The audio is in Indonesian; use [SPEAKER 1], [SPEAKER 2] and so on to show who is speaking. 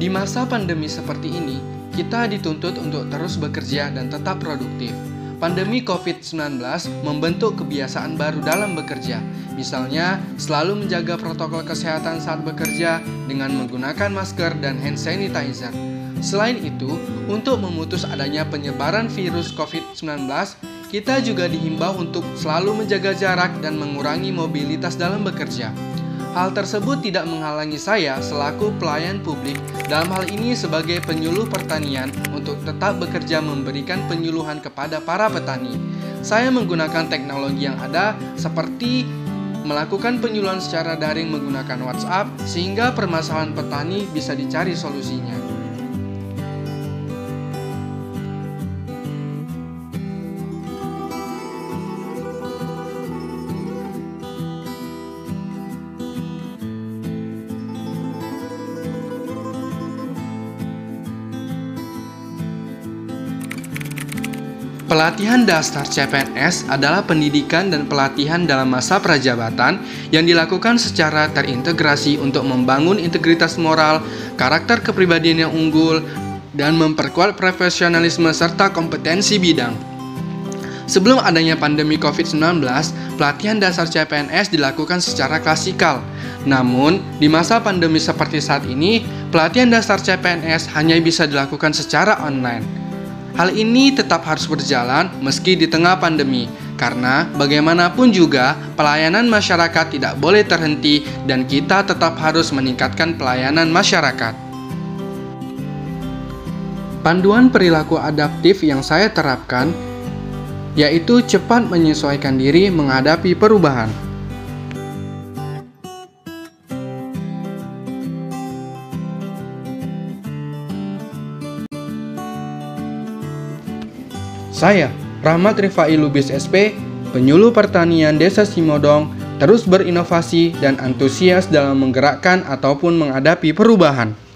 [SPEAKER 1] Di masa pandemi seperti ini, kita dituntut untuk terus bekerja dan tetap produktif. Pandemi COVID-19 membentuk kebiasaan baru dalam bekerja. Misalnya, selalu menjaga protokol kesehatan saat bekerja dengan menggunakan masker dan hand sanitizer. Selain itu, untuk memutus adanya penyebaran virus COVID-19, kita juga dihimbau untuk selalu menjaga jarak dan mengurangi mobilitas dalam bekerja. Hal tersebut tidak menghalangi saya selaku pelayan publik, dalam hal ini sebagai penyuluh pertanian, untuk tetap bekerja memberikan penyuluhan kepada para petani. Saya menggunakan teknologi yang ada seperti melakukan penyuluhan secara daring menggunakan WhatsApp, sehingga permasalahan petani bisa dicari solusinya. Pelatihan dasar CPNS adalah pendidikan dan pelatihan dalam masa prajabatan yang dilakukan secara terintegrasi untuk membangun integritas moral, karakter kepribadian yang unggul, dan memperkuat profesionalisme serta kompetensi bidang. Sebelum adanya pandemi COVID-19, pelatihan dasar CPNS dilakukan secara klasikal. Namun, di masa pandemi seperti saat ini, pelatihan dasar CPNS hanya bisa dilakukan secara online. Hal ini tetap harus berjalan meski di tengah pandemi, karena bagaimanapun juga pelayanan masyarakat tidak boleh terhenti dan kita tetap harus meningkatkan pelayanan masyarakat. Panduan perilaku adaptif yang saya terapkan yaitu cepat menyesuaikan diri menghadapi perubahan. Saya, Rahmat Rifai Lubis SP, penyuluh pertanian Desa Simodong, terus berinovasi dan antusias dalam menggerakkan ataupun menghadapi perubahan.